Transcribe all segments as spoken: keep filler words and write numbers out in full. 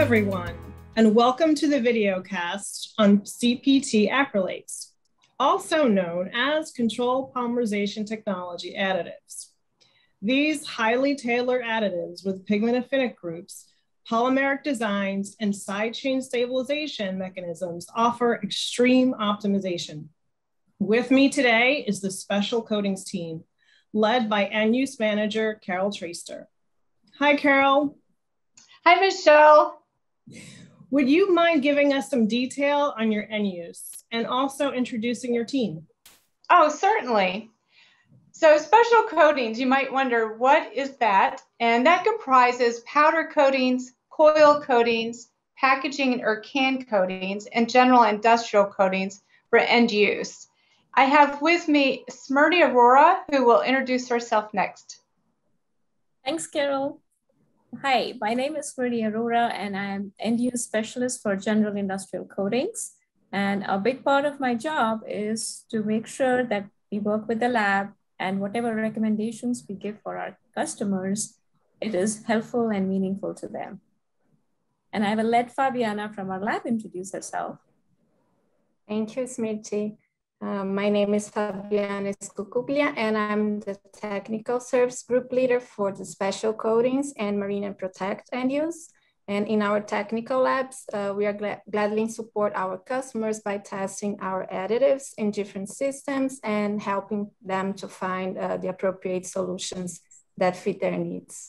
everyone, and welcome to the videocast on C P T Acrylates, also known as Controlled Polymerization Technology Additives. These highly tailored additives with pigment affinic groups, polymeric designs, and side chain stabilization mechanisms offer extreme optimization. With me today is the Special Coatings team, led by end-use manager Carol Traister. Hi, Carol. Hi, Michelle. Would you mind giving us some detail on your end use and also introducing your team? Oh, certainly. So special coatings, you might wonder, what is that? And that comprises powder coatings, coil coatings, packaging or can coatings, and general industrial coatings for end use. I have with me Smriti Arora, who will introduce herself next. Thanks, Carol. Hi, my name is Smriti Arora, and I'm end-use specialist for general industrial coatings. And a big part of my job is to make sure that we work with the lab and whatever recommendations we give for our customers, it is helpful and meaningful to them. And I will let Fabiana from our lab introduce herself. Thank you, Smriti. Um, my name is Fabiana Skukuglia, and I'm the Technical Service Group Leader for the Special Coatings and Marine and Protect end use. And in our technical labs, uh, we are glad gladly support our customers by testing our additives in different systems and helping them to find uh, the appropriate solutions that fit their needs.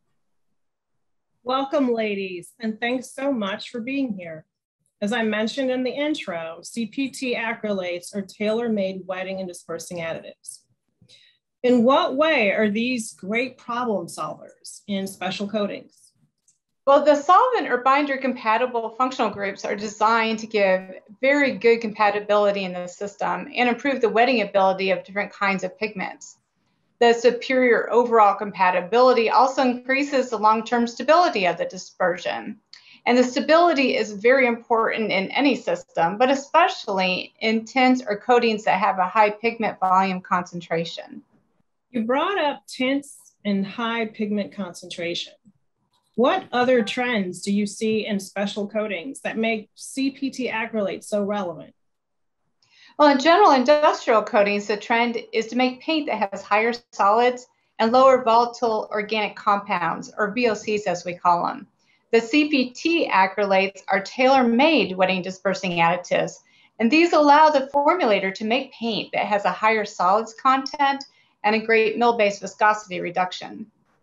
Welcome, ladies, and thanks so much for being here. As I mentioned in the intro, C P T Acrylates are tailor-made wetting and dispersing additives. In what way are these great problem solvers in special coatings? Well, the solvent or binder compatible functional groups are designed to give very good compatibility in the system and improve the wetting ability of different kinds of pigments. The superior overall compatibility also increases the long-term stability of the dispersion. And the stability is very important in any system, but especially in tints or coatings that have a high pigment volume concentration. You brought up tints and high pigment concentration. What other trends do you see in special coatings that make C P T acrylates so relevant? Well, in general industrial coatings, the trend is to make paint that has higher solids and lower volatile organic compounds, or V O Cs as we call them. The C P T acrylates are tailor-made wetting dispersing additives, and these allow the formulator to make paint that has a higher solids content and a great mill-based viscosity reduction.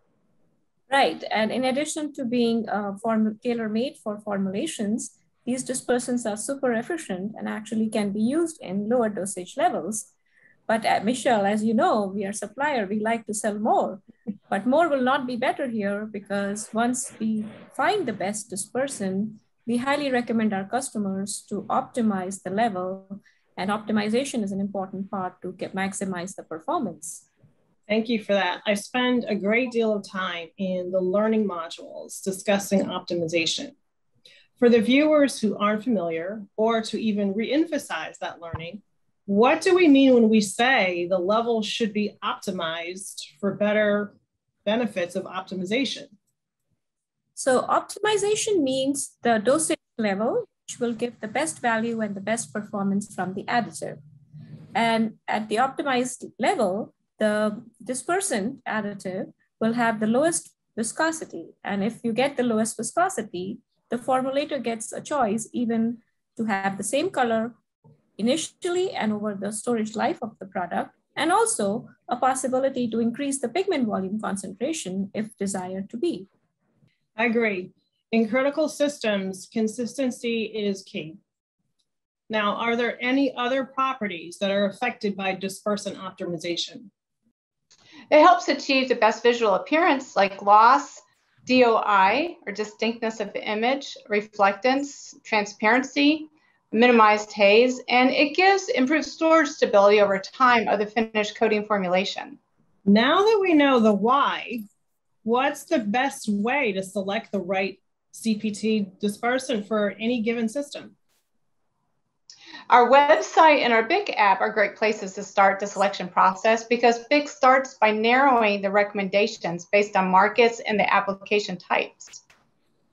Right, and in addition to being uh, tailor-made for formulations, these dispersants are super efficient and actually can be used in lower dosage levels. But uh, Michelle, as you know, we are a supplier, we like to sell more. But more will not be better here, because once we find the best dispersant, we highly recommend our customers to optimize the level, and optimization is an important part to get, maximize the performance. Thank you for that. I spend a great deal of time in the learning modules discussing optimization. For the viewers who aren't familiar, or to even re-emphasize that learning, what do we mean when we say the level should be optimized for better benefits of optimization? So optimization means the dosage level, which will give the best value and the best performance from the additive. And at the optimized level, the dispersant additive will have the lowest viscosity. And if you get the lowest viscosity, the formulator gets a choice even to have the same color initially and over the storage life of the product, and also a possibility to increase the pigment volume concentration if desired to be. I agree. In critical systems, consistency is key. Now, are there any other properties that are affected by dispersant optimization? It helps achieve the best visual appearance like gloss, D O I, or distinctness of the image, reflectance, transparency, minimized haze, and it gives improved storage stability over time of the finished coating formulation. Now that we know the why, what's the best way to select the right C P T dispersant for any given system? Our website and our B I C app are great places to start the selection process, because B I C starts by narrowing the recommendations based on markets and the application types.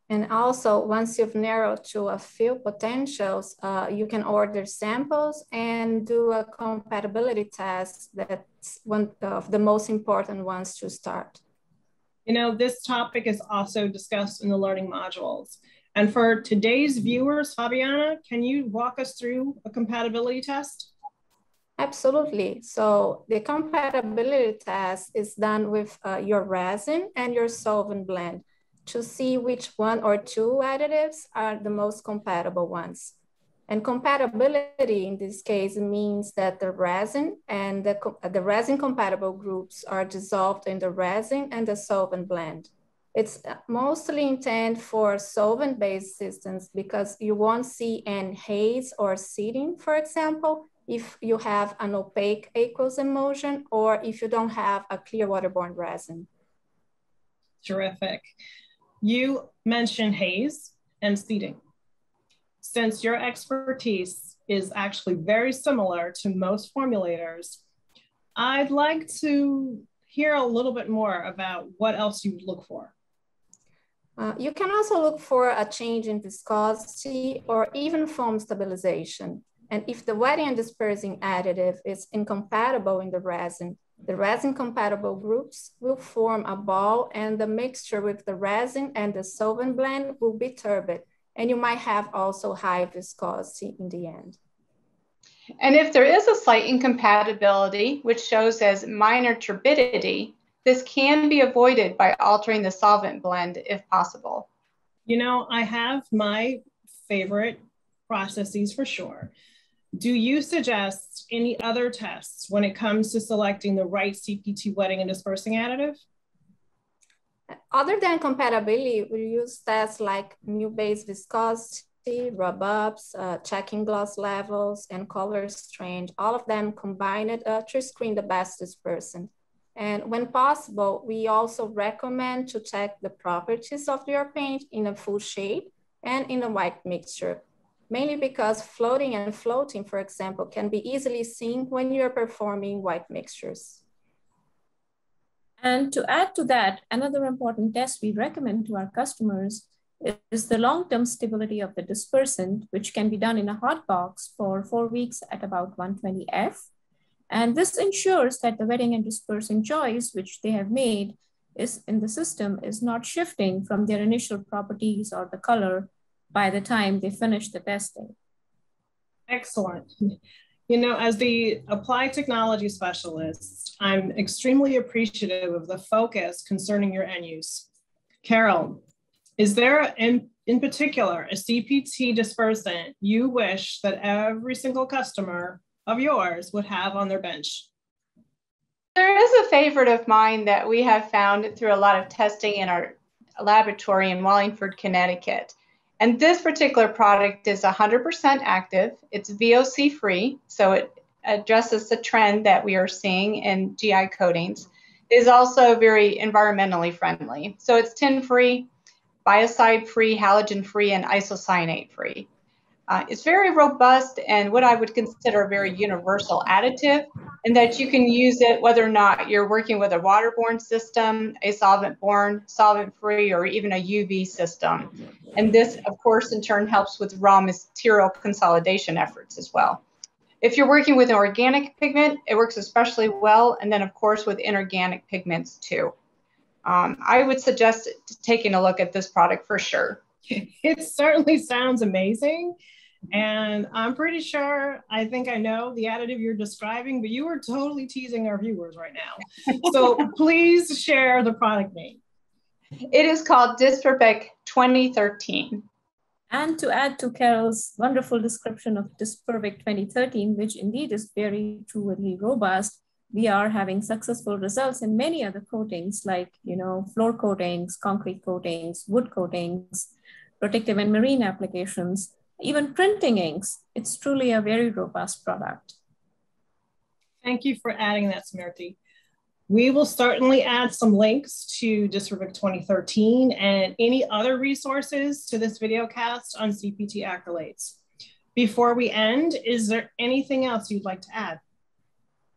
And also, once you've narrowed to a few potentials, uh, you can order samples and do a compatibility test. That's one of the most important ones to start. You know, this topic is also discussed in the learning modules. And for today's viewers, Fabiana, can you walk us through a compatibility test? Absolutely. So the compatibility test is done with uh, your resin and your solvent blend to see which one or two additives are the most compatible ones. And compatibility in this case means that the resin and the, the resin compatible groups are dissolved in the resin and the solvent blend. It's mostly intended for solvent-based systems because you won't see any haze or seeding, for example, if you have an opaque aqueous emulsion or if you don't have a clear waterborne resin. Terrific. You mentioned haze and seeding. Since your expertise is actually very similar to most formulators, I'd like to hear a little bit more about what else you look for. Uh, you can also look for a change in viscosity or even foam stabilization. And if the wetting and dispersing additive is incompatible in the resin, the resin compatible groups will form a ball and the mixture with the resin and the solvent blend will be turbid. And you might have also high viscosity in the end. And if there is a slight incompatibility, which shows as minor turbidity, this can be avoided by altering the solvent blend if possible. You know, I have my favorite processes for sure. Do you suggest any other tests when it comes to selecting the right C P T wetting and dispersing additive? Other than compatibility, we use tests like new base viscosity, rub-ups, uh, checking gloss levels, and color strength, all of them combined uh, to screen the best dispersant. And when possible, we also recommend to check the properties of your paint in a full shade and in a white mixture, mainly because floating and floating, for example, can be easily seen when you're performing white mixtures. And to add to that, another important test we recommend to our customers is the long-term stability of the dispersant, which can be done in a hot box for four weeks at about one twenty F. And this ensures that the wetting and dispersing choice, which they have made is in the system, is not shifting from their initial properties or the color by the time they finish the testing. Excellent. You know, as the applied technology specialist, I'm extremely appreciative of the focus concerning your end use. Carol, is there in, in particular a C P T dispersant you wish that every single customer of yours would have on their bench? There is a favorite of mine that we have found through a lot of testing in our laboratory in Wallingford, Connecticut. And this particular product is one hundred percent active. It's V O C free, so it addresses the trend that we are seeing in G I coatings. It is also very environmentally friendly. So it's tin free, biocide free, halogen free, and isocyanate free. Uh, it's very robust and what I would consider a very universal additive, in that you can use it whether or not you're working with a waterborne system, a solvent-borne, solvent-free, or even a U V system. And this, of course, in turn helps with raw material consolidation efforts as well. If you're working with an organic pigment, it works especially well, and then, of course, with inorganic pigments too. Um, I would suggest taking a look at this product for sure. It certainly sounds amazing. And I'm pretty sure, I think I know the additive you're describing, but you are totally teasing our viewers right now. So please share the product name. It is called Dispersing twenty thirteen. And to add to Carol's wonderful description of Dispersing twenty thirteen, which indeed is very truly robust, we are having successful results in many other coatings like, you know, floor coatings, concrete coatings, wood coatings, protective and marine applications, even printing inks. It's truly a very robust product. Thank you for adding that, Smriti. We will certainly add some links to Dispersing twenty thirteen and any other resources to this video cast on C P T Acrylates. Before we end, is there anything else you'd like to add?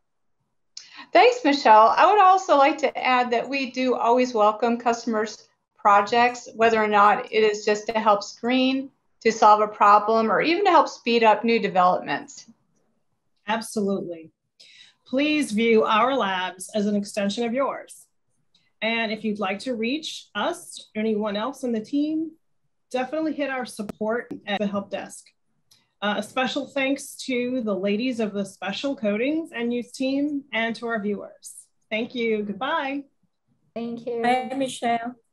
Thanks, Michelle. I would also like to add that we do always welcome customers' projects, whether or not it is just to help screen, to solve a problem, or even to help speed up new developments. Absolutely. Please view our labs as an extension of yours. And if you'd like to reach us or anyone else on the team, definitely hit our support at the help desk. Uh, a special thanks to the ladies of the Special Coatings and Use team and to our viewers. Thank you. Goodbye. Thank you. Bye, Michelle.